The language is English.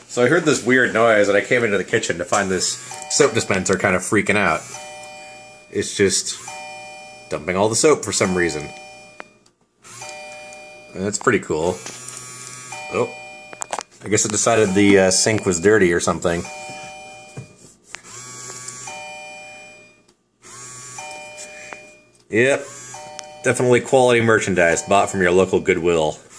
So I heard this weird noise and I came into the kitchen to find this soap dispenser kind of freaking out. It's just dumping all the soap for some reason. And that's pretty cool. Oh, I guess it decided the sink was dirty or something. Yep, definitely quality merchandise bought from your local Goodwill.